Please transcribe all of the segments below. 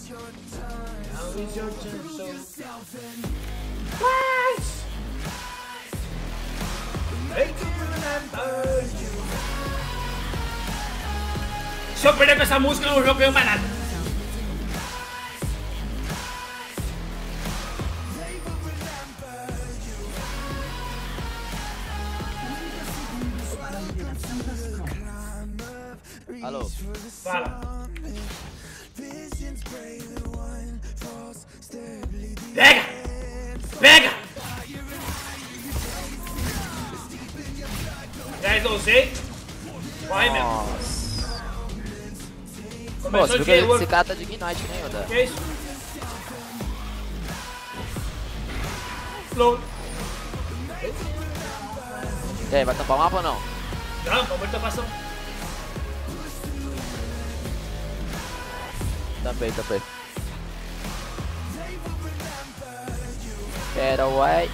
Now is your turn, so... Se eu perder com essa música no jogo, eu ganho mais nada. Alô? Fala. Pega! Pega! 10 eu usei. Corre mesmo. Nossa. Pô, Começou você de viu que esse cara tá de Ignite, né, Yoda? Que isso? Flow. E aí, vai tampar o mapa ou não? Não, vamos muita passão. Tampei, tampei. Get away.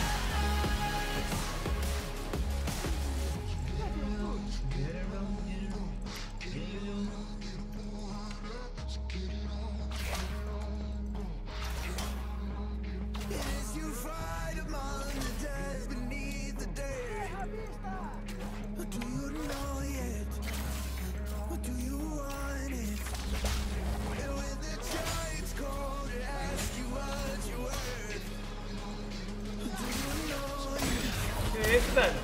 Que isso, velho?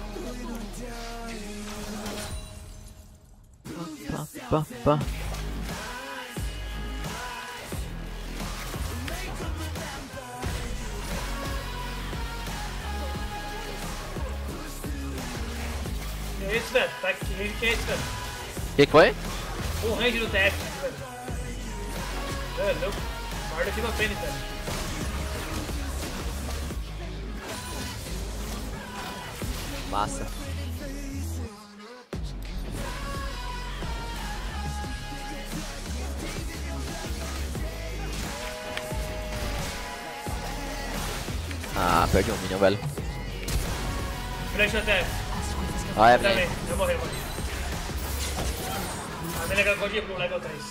Pá, pá. Que isso, velho? Tá aqui, que isso, velho? Que foi? O range do TF, velho. É louco. Maior do que meu pênis, velho. Massa. Ah, perdi um minion, velho. Flash no TF. Ah, é Também, bem. eu morri, mano. A minha legal de pro level 3.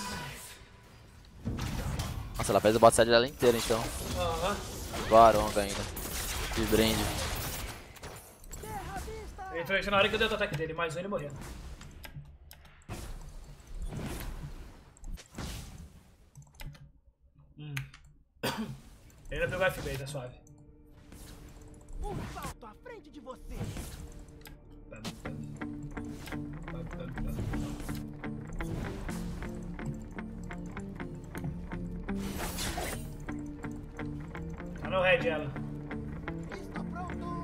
Nossa, ela fez o bot side dela inteira, então. Aham. Varonga ainda. De brinde. Ele flashou na hora que eu dei o ataque dele, mais um ele morreu. Ele ainda pegou FB, tá suave. Um salto à frente de você. Tá no red ela. Estou pronto.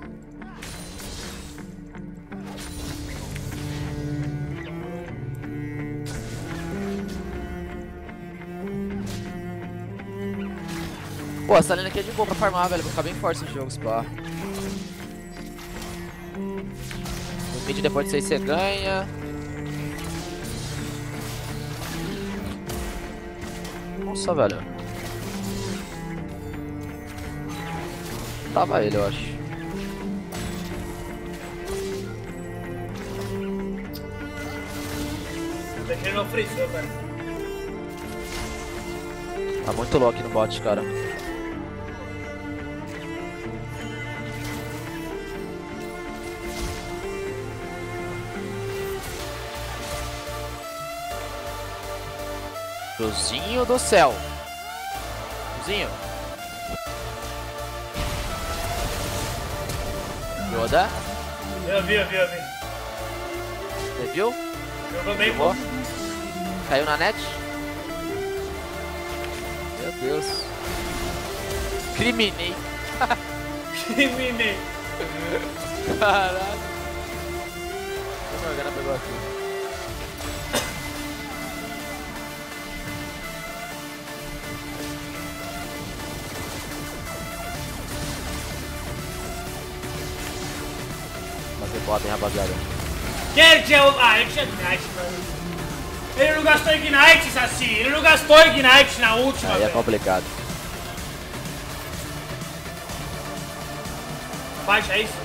Pô, essa lane aqui é de boa pra farmar, velho. Vou ficar bem forte esse jogo, pá. O mid depois de 6 você ganha. Nossa, velho. Tava ele, eu acho. Deixei ele no freezer, velho. Tá muito low aqui no bot, cara. Cruzinho do céu. Cruzinho. Yoda. Eu vi. Você viu? Jogou bem, Jogou. pô. Caiu na net. Meu Deus. Criminei. Criminei. Caralho. A Morgana pegou aqui. Fazer bota, hein, rapaziada. Quem ele tinha... Ah, ele tinha Ignite, mano. Ele não gastou Ignite, Saci. Ele não gastou Ignite na última, Aí é velho. complicado. Baixa isso.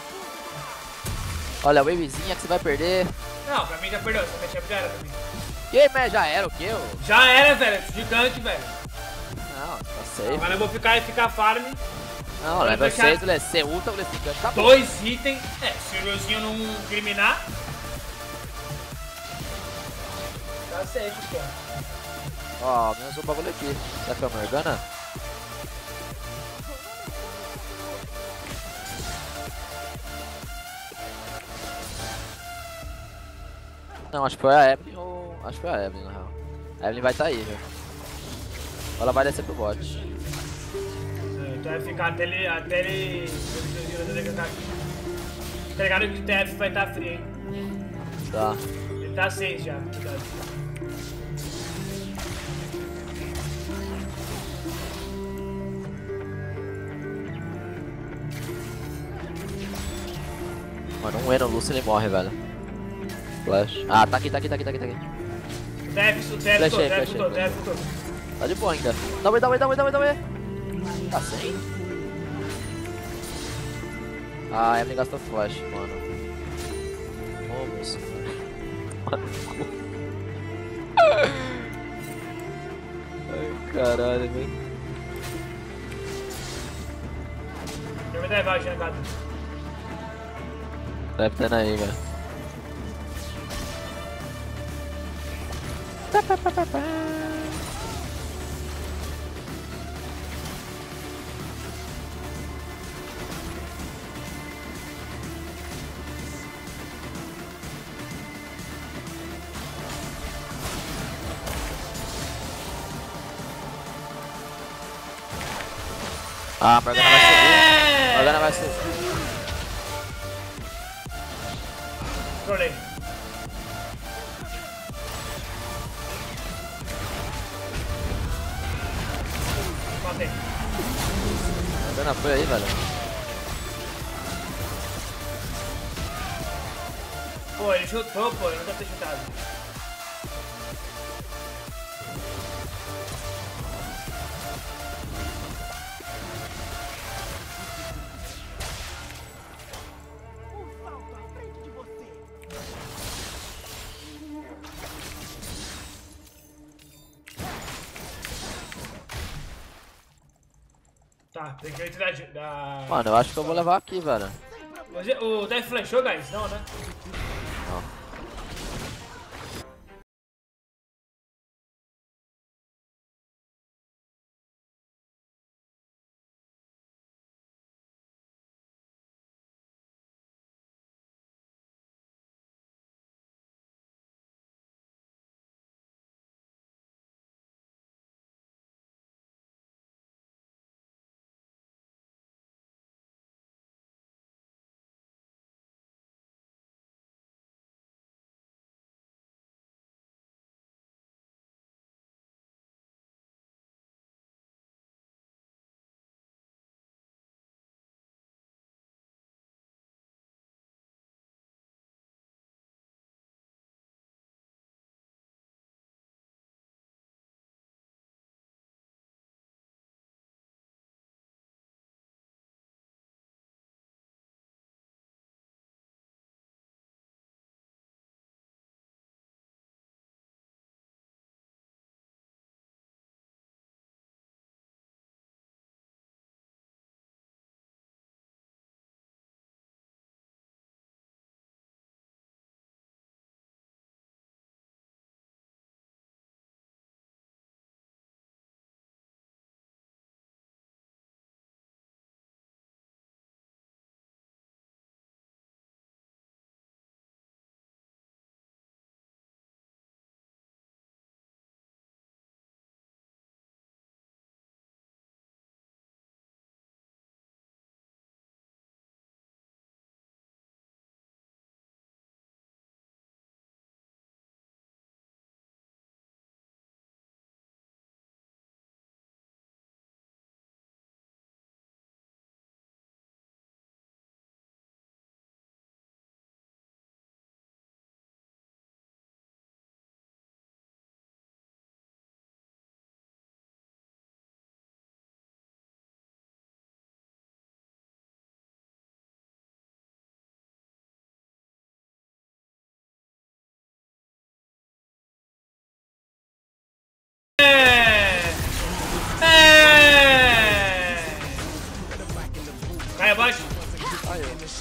Olha, a wavezinha que você vai perder. Não, pra mim já perdeu. Essa matchup já era pra mim. Que, mas já era o quê? Já era, velho. Gigante, velho. Não, tá safe. Agora eu vou ficar farm. Não, Agora level deixar 6, ser ultra, gigante, tá bom. 2 itens. Se o Euzinho não criminar. Tá safe, pô. Ó, menos um bagulho aqui. Será que é a Morgana? Não, acho que foi a Evelyn ou... Acho que foi a Evelyn, na real. A Evelyn vai estar aí, velho. Ou ela vai descer pro bot. Tu vai ficar até ele... Tá ligado que o TF vai estar free, hein? Tá. Ele tá 6 já, cuidado. Mano, um E no Lúcio ele morre, velho. Flash. Ah, tá aqui. O TF Flashei. todo. Tá de boa ainda. Dá um E. Tá sem? Ah, a Evelyn gastou flash, mano. Ô, moço. Mano, cu. Ai, caralho, velho. Eu vou levar a jangada. Deve ter aí, velho. Ah, a Morgana vai subir. Morgana vai subir. Trolei. Matei. Morgana foi aí, velho. Pô, ele chutou, pô. Ele não deve ter chutado. Um salto à frente de você. Tá, tem que tirar da... Mano, eu acho que eu vou levar aqui, velho. O Death flashou, guys? Não, né? Não.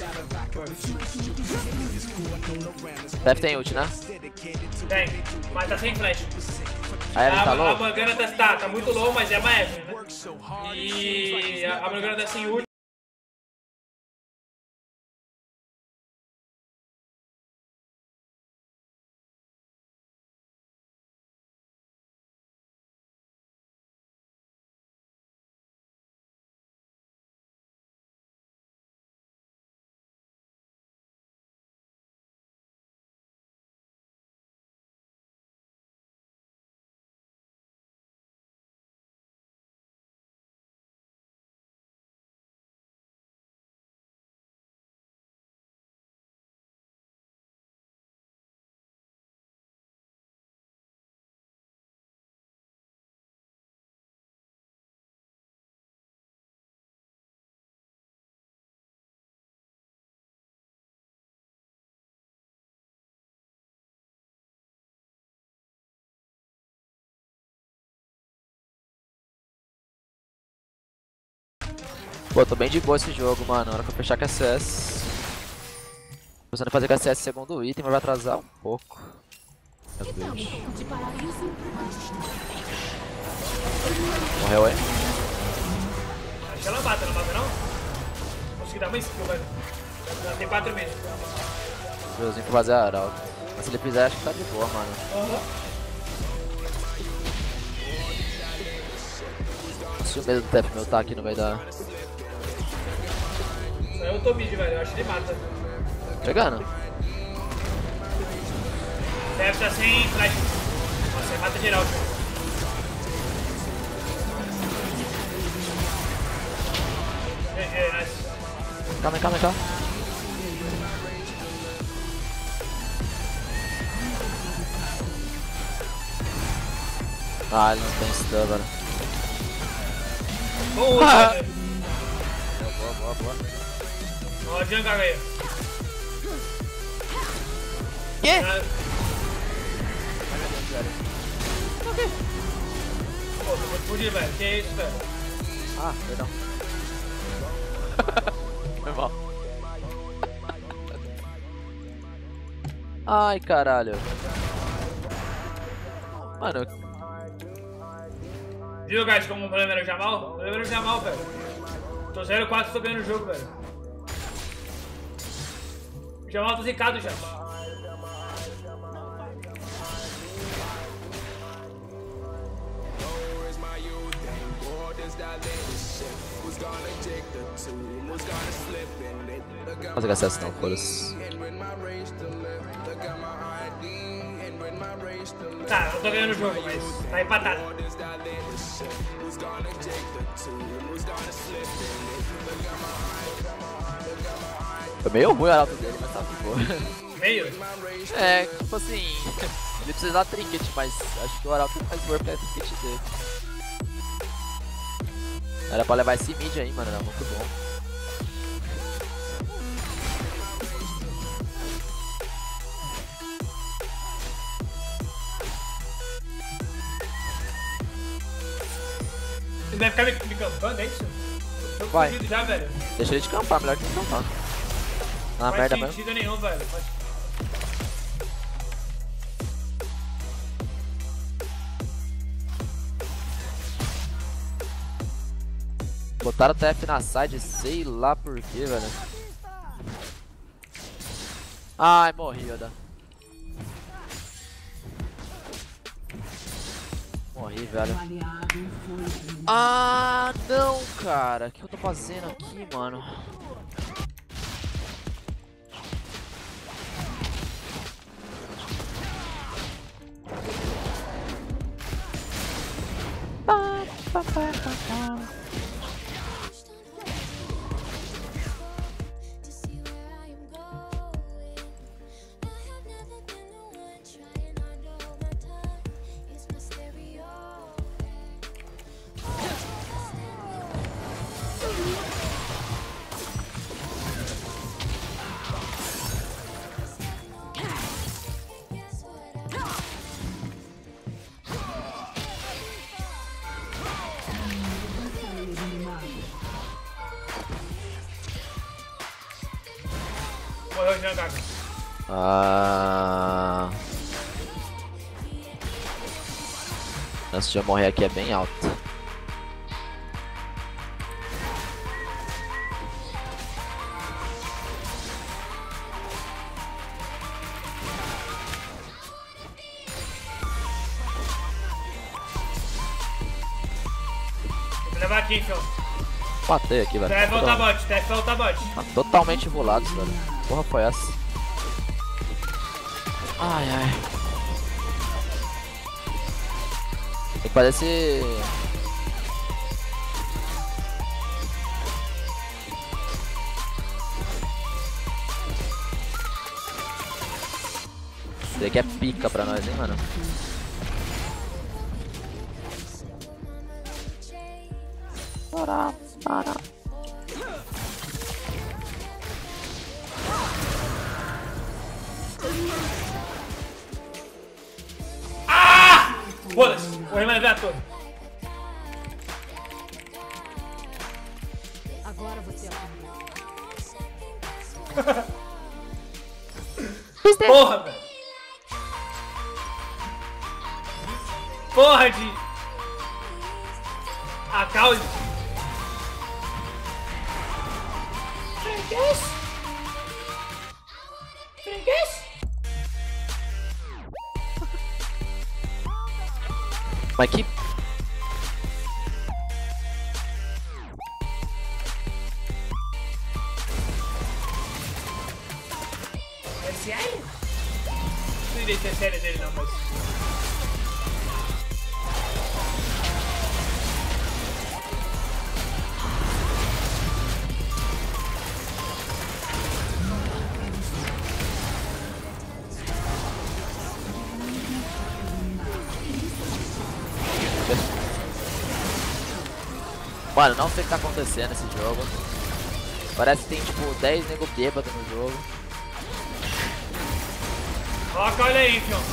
Deve ter ult, né? Tem, mas tá sem flash. A Evelyn tá A low? Morgana tá muito low, mas é uma Evelyn, né? E a Morgana tá sem ult. Pô, tô bem de boa esse jogo, mano. Na hora que eu fechar com a CS. Pensando em fazer com a CS segundo item, mas vai atrasar um pouco. Morreu aí? Acho que ela mata não? Consegui dar uma skill, velho. Ela tem 4 meses. Josinho pra fazer a arauto. Mas se ele fizer, acho que tá de boa, mano. Se o medo do TF meu tá aqui no meio da... Só eu tô mid, velho. Eu acho que ele mata. Chegando. Deve tá sem flash. Nossa, ele mata geral. Nice. Calma aí. Ah, ele não tem stun, velho. Boa, velho. Boa. Ó, a Jungle aí. Quê? Pô, tô muito fudido, velho. Que isso, velho? Ah, perdão. Foi mal. Ai, caralho. Mano, Viu, guys, como o problema era o Jamal? O problema era o Jamal, velho. Tô 0-4, tô ganhando o jogo, velho. O Jamal tá zicado já. não fazer acesso não, foda-se. Tá, eu tô ganhando o jogo, mas tá empatado. Foi meio ruim o arauto dele, mas tá de boa. Meio? É, tipo assim, ele precisa dar trinket, mas acho que o arauto faz work pra trinket dele. Era pra levar esse mid aí, mano, era muito bom. Ele vai ficar me campando, é isso? Tô Vai. fudido já, velho. Deixa ele de campar, melhor que ele campar. Ah, Não merda faz mesmo. sentido nenhum, velho. Botaram o TF na side, sei lá por que, velho. Ai, morri, Oda. Morri, velho. Ah, não, cara. O que eu tô fazendo aqui, mano? Morreu de Gaga. Ah... A chance de eu morrer aqui é bem alta. Vou levar aqui, então. Matei aqui, velho. Deve voltar bot, deve voltar bot. Tá totalmente enrolado, velho. Porra foi essa? Ai, ai. Tem que fazer esse... Isso daqui é pica pra nós, hein, mano. Para. Foda-se, vou remanejar a torre. Agora você é Porra, velho. Porra de... A causa... Freguês? Freguês? Mas que... É sério? Não sei se é sério dele não, mas... Mano, não sei o que tá acontecendo nesse jogo. Parece que tem tipo 10 nego bêbado no jogo. Coloca, olha aí, Fion.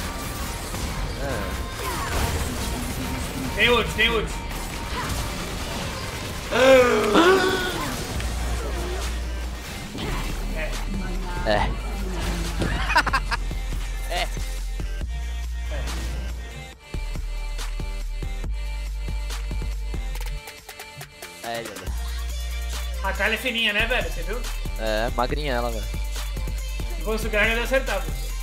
Tem ult, tem ult. É. É. É, velho. A Kylie é fininha, né, velho? Você viu? É, magrinha ela, velho. Se fosse o Gragas, eu acertava.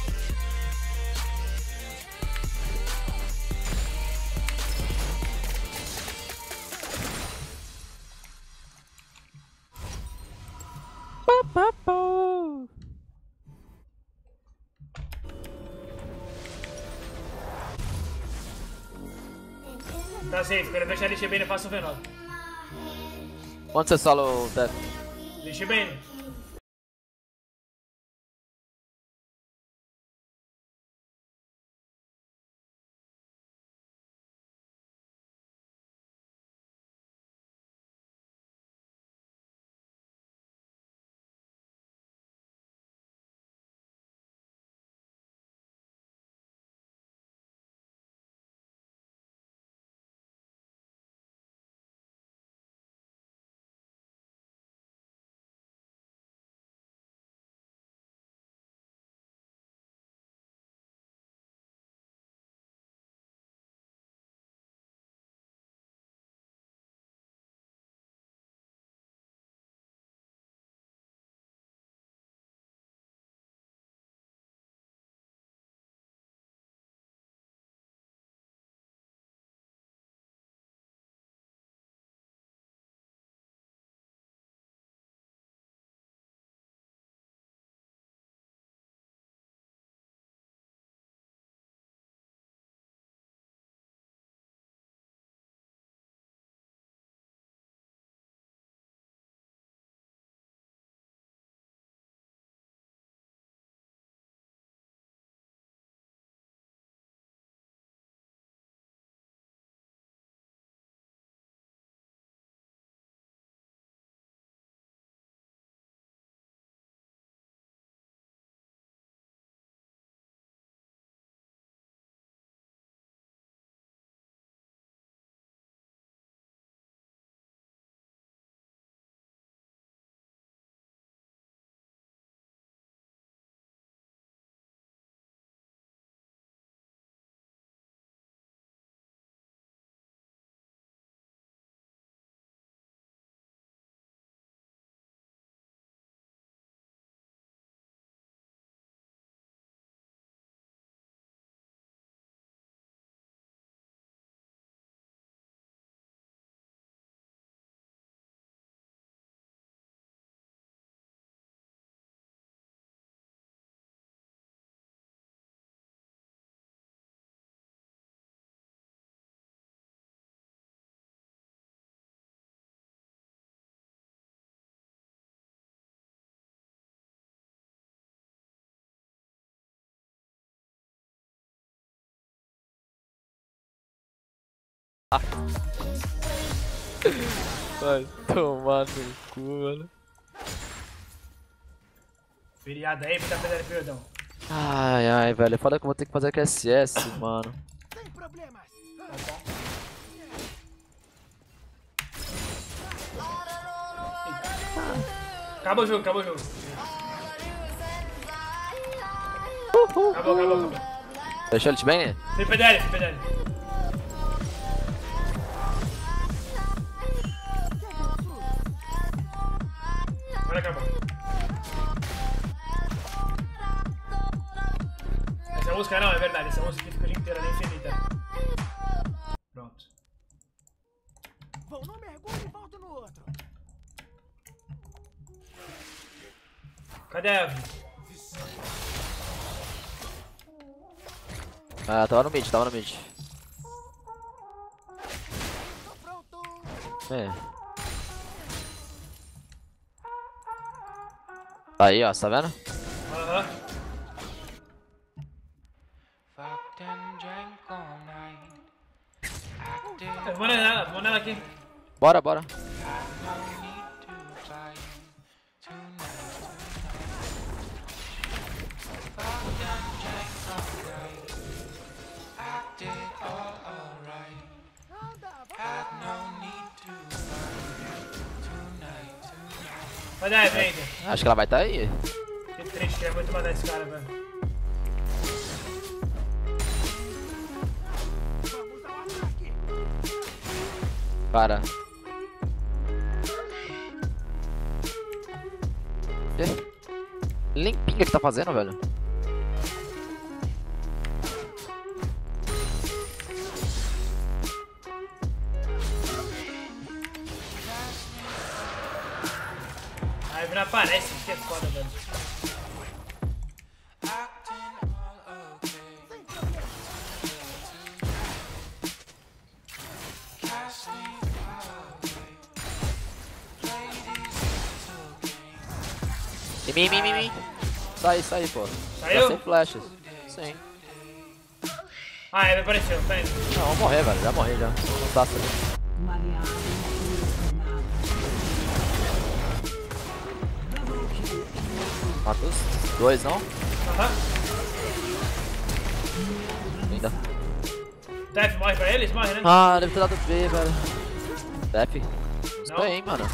Tá safe, quero deixar ele bem e faço o V9. Onde você solo o teto? Deixa bem. Vai tomar no cu, mano. Feriado aí, tá perdendo perdão. Ai, ai, velho. Foda que eu vou ter que fazer QSS, mano. Sem problemas. Acabou o jogo, acabou o jogo. Acabou. Fechou ele bem, né? Fui PDL, fui PDL. Agora acabou. Essa música não, é verdade. Essa música aqui fica o dia inteiro, ela é infinita. Pronto. Vou num mergulho e volto no outro. Cadê a Evelyn? Ah, tava no mid, tava no mid. Tô pronto. É. Aí, ó, tá vendo? Aham. Vou nela aqui. Bora, bora. Vai dar, vem. Acho que ela vai estar aí. Que triste, queria muito mandar esse cara, velho. Vamos ao ataque. Para. Limpinha que tá fazendo, velho. A Evelyn aparece, que é foda, velho. Mim. Sai, pô. Saiu? Tá sem flashes. Sim. Ah, a Evelyn apareceu, tá indo. Não, vou morrer, velho. Já morri, já. Não tá ali. Mata os dois, não? Aham. Ainda. Def, morre pra eles? Morre, né? Ah, deve ter dado B, velho. Def. Não. Bem, mano.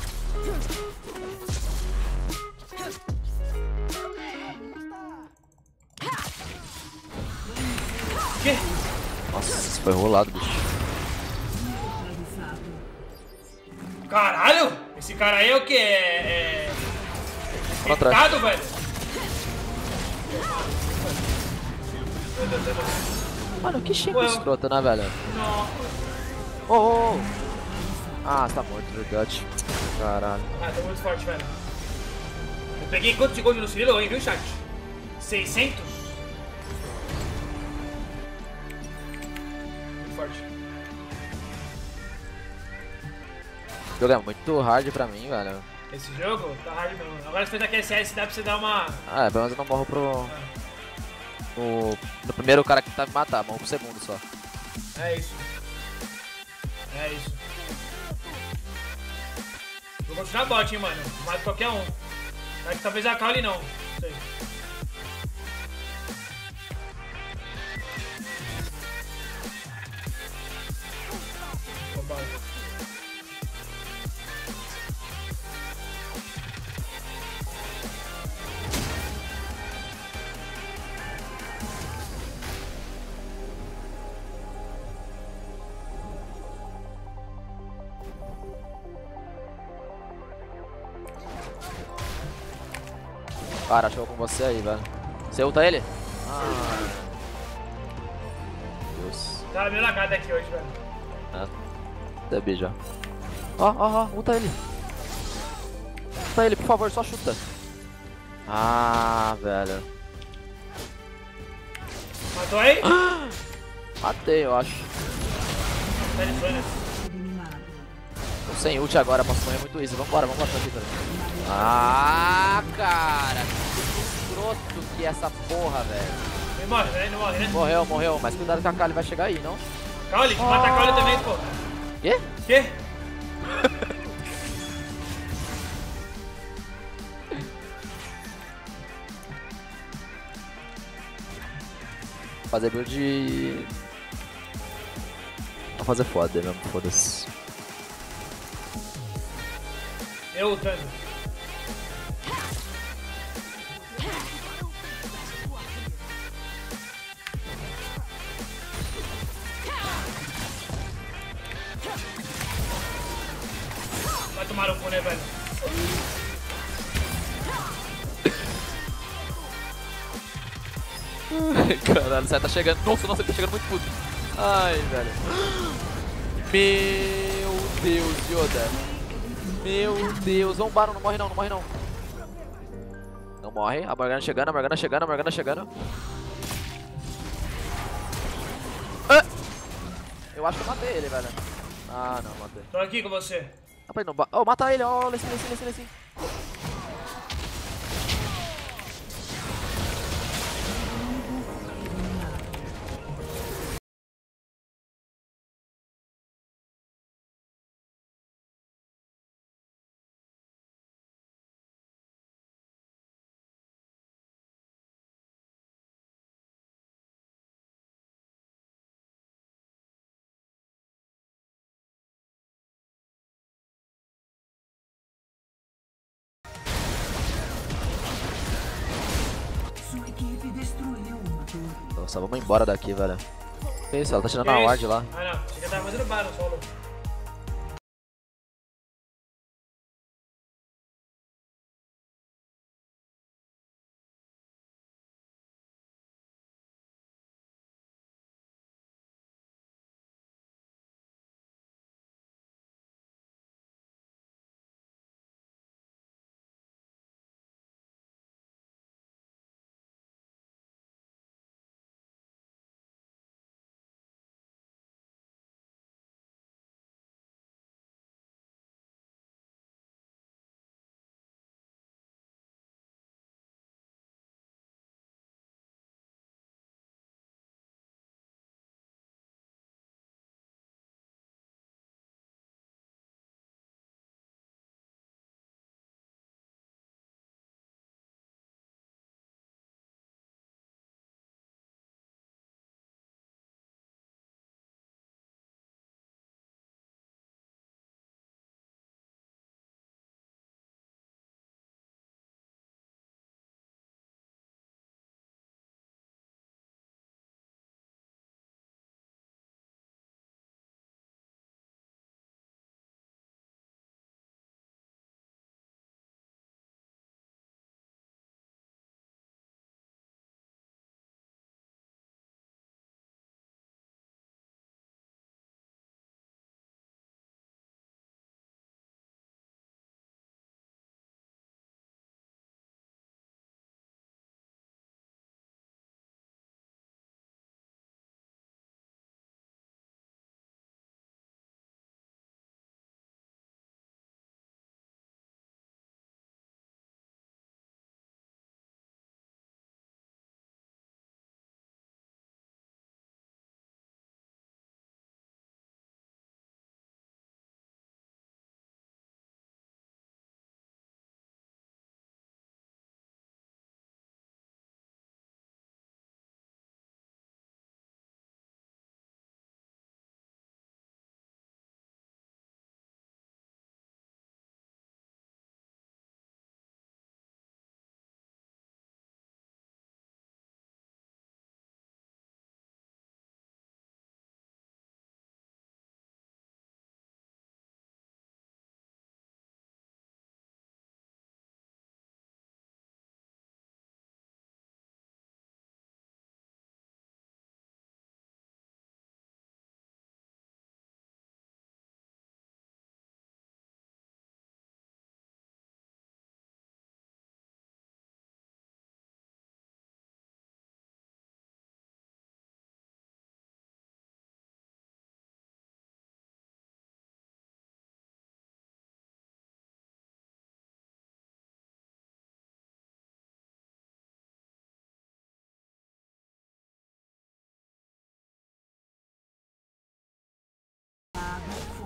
Que? Nossa, isso foi rolado, bicho. Caralho! Esse cara aí é o que? É Contra. pintado, velho? Meu Deus, meu Deus. Mano, que chega Ué, escroto, né, velho? Não. Oh. Ah, você tá morto, verdade. Caralho. Ah, tô muito forte, velho. Eu peguei quantos segundos no Cirilo aí, viu, chat? 600? Muito forte. O jogo é muito hard pra mim, velho. Esse jogo tá hard mesmo. Agora se fez a QSS dá pra você dar uma... Ah, pelo menos eu não morro no primeiro cara que tá me matar, morro pro segundo só. É isso. É isso. Vou continuar bot, hein, mano. Mato qualquer um. Mas talvez a Kali não. Não sei. Vambora. Cara, acho que eu vou com você aí, velho. Você ulta ele? Ah. Deus. Tá meio lagado aqui hoje, velho. É. DB já. Ó, ulta ele. Ulta ele, por favor, só chuta. Ah, velho. Matou aí? Matei, eu acho. Tá de sonho, né? Tô sem ult agora, posso morrer muito easy. Vambora, pra aqui, velho. Ah, cara. Que escroto que é essa porra, velho. Ele morre, né? Ele morre, né? Morreu, mas cuidado que a Kali vai chegar aí, não? Caule, mata a Caule também, pô. Quê? Quê? Fazer build. Vou fazer foda mesmo, foda-se. Eu lutando. Vai tomar o cu, né, velho? Caralho, o Sai tá chegando. Nossa, ele tá chegando muito puto. Ai, velho. Meu Deus, Yoda. Meu Deus. Vamos, Baron, não morre não, não morre não. Não morre. A Morgana chegando, a Morgana chegando, a Morgana chegando. Ah! Eu acho que eu matei ele, velho. Ah, não, matei. Tô aqui com você. Rapaz, não. Oh, mata ele, ó. Lessin, Lessin, Lessin, Lessin. Sua equipe destruiu uma torre. Nossa, vamos embora daqui, velho. Que isso? Ela tá tirando Que a isso? ward lá. Ah, não. Você já tava fazendo Baron solo.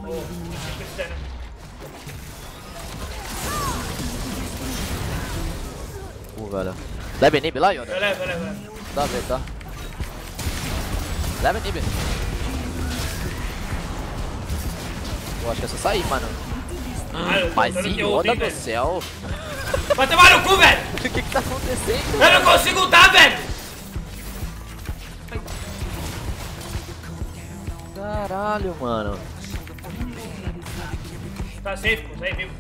Precisando. Velho. Leva inib lá, Yoda? Eu levo. Dá, velho, tá. Leva inib. Eu acho que é só sair, mano. Mas Yoda do céu. Vai tomar no cu, velho! O que tá acontecendo? Eu não consigo lutar, velho! Caralho, mano. Tá safe, pô, sai vivo.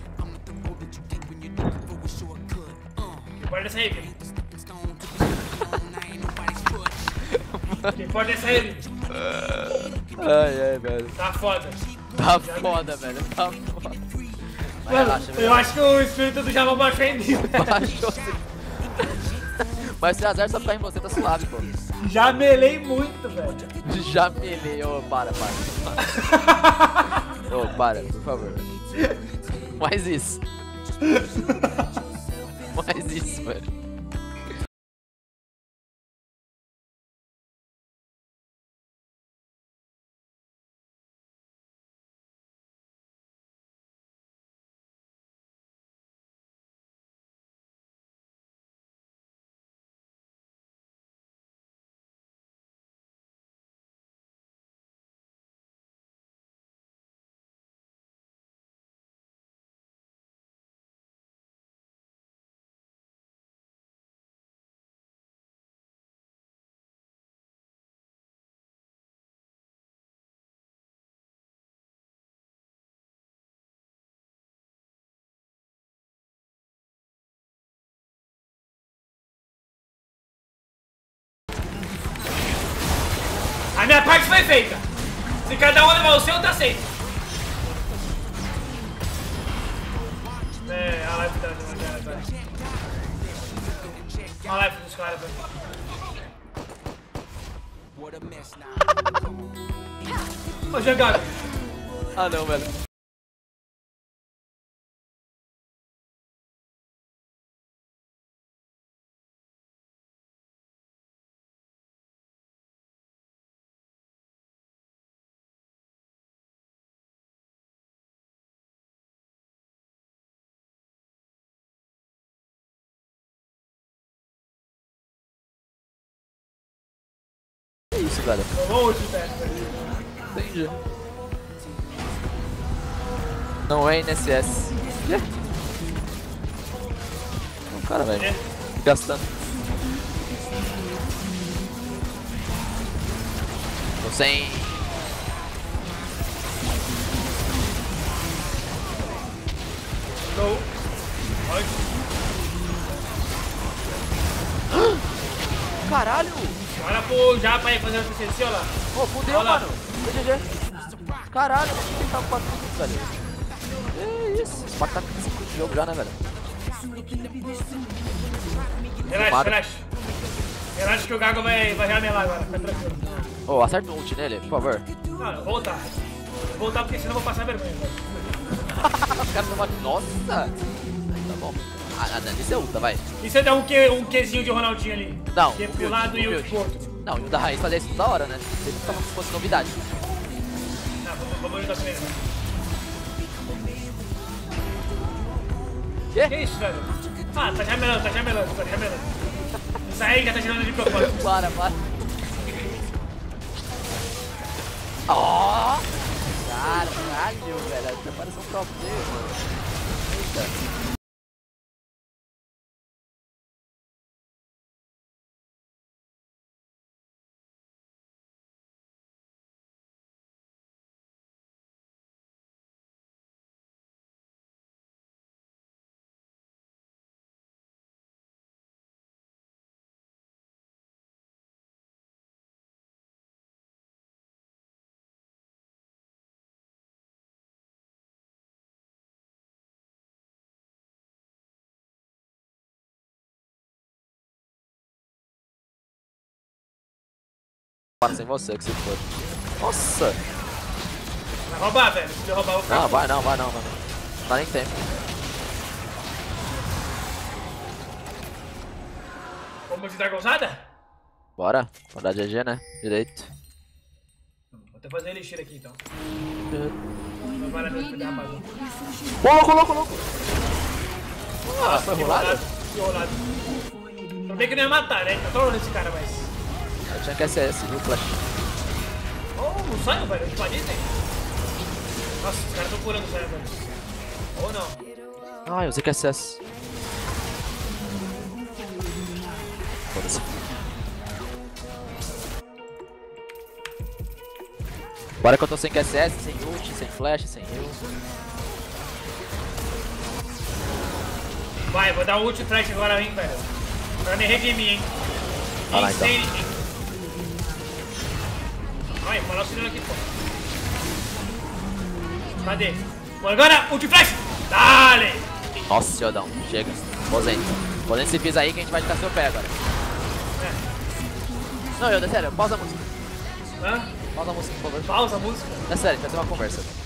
Pode sair, vivo. Pode sair, vivo. Ai, velho. Tá foda. Tá foda, velho. Tá foda. Mas Mano, relaxa, eu acho que o espírito do Java baixou em mim. Baixou. Mas se azar só ficar em você, tá suave, pô. Já melei muito, velho. Já melei, ô, para. Ô, para, por favor. Mais isso. Mais isso, velho. A minha parte foi feita. Se cada um levar o seu, tá aceito. É, a live tá demorando agora. A live dos caras, velho. Ô, Jangado. Ah, não, velho. Que isso, velho? Rolou hoje, velho. Entendi. Não é INSS. Não, cara, velho. Gastando. Tô sem. Show. Pode. Caralho! Olha pro Japa aí fazendo PCC, olha lá. Ô, fudeu, Olha lá. mano. GG. Caralho, tem que tá com 4 minutos, velho. Que isso? Esse pack tá com 5 de jogo já, né, velho? Relaxa. Relaxa que o Gago vai ramelar agora, fica tranquilo. Ô, acerta um ult nele, por favor. Não, eu vou voltar. Vou voltar porque senão eu vou passar vergonha, velho. Os caras não batem. Nossa! Tá bom. A Dani é ulta, vai. E se eu der um Qzinho de Ronaldinho ali? Não, Que é pro humilde, lado e o humilde. pro outro. Não, o da Raiz fazer isso da hora, né? Se fosse novidade. Não, vamos ajudar primeiro. Quê? Que isso, velho? Ah, tá jamelando. Isso aí já tá girando de propósito. Para. Ó! Caralho, velho. Até parece um top player, mano. Eita. Para sem você, que se for. Nossa! Vai roubar, velho. Se ele roubar, eu vou ficar. Não, vai não, mano. Não dá nem tempo. Vamos de Dragonzada? Bora. Vou dar GG, né? Direito. Vou Vou fazer elixir aqui então. Não vale a pena pegar armadura. Ô, louco. Ah, foi rolado? Que rolado. Não bem que não ia matar, né? Tá trolando esse cara, mas... Eu tinha que SS, viu, Flash? Oh, não saiu, velho. Tipo a Disney. Nossa, os caras tão curando o Saiyan, velho. Ou não. Ah, eu usei que SS. Foda-se. Agora que eu tô sem QSS, sem ult, sem flash, sem heal. Vai, vou dar ult flash agora, hein, velho. Pra me redimir, hein. Vai lá, então. Insanity. Vai, vou falar o sinal aqui, pô. Cadê? Agora, ult flash! Dale! Nossa, Yodão, chega. Posente. Posente se fiz aí que a gente vai ficar seu pé agora. Não, Yoda, sério, pausa a música. Hã? Pausa a música, por favor. Pausa a música. É sério, a gente vai ter uma conversa.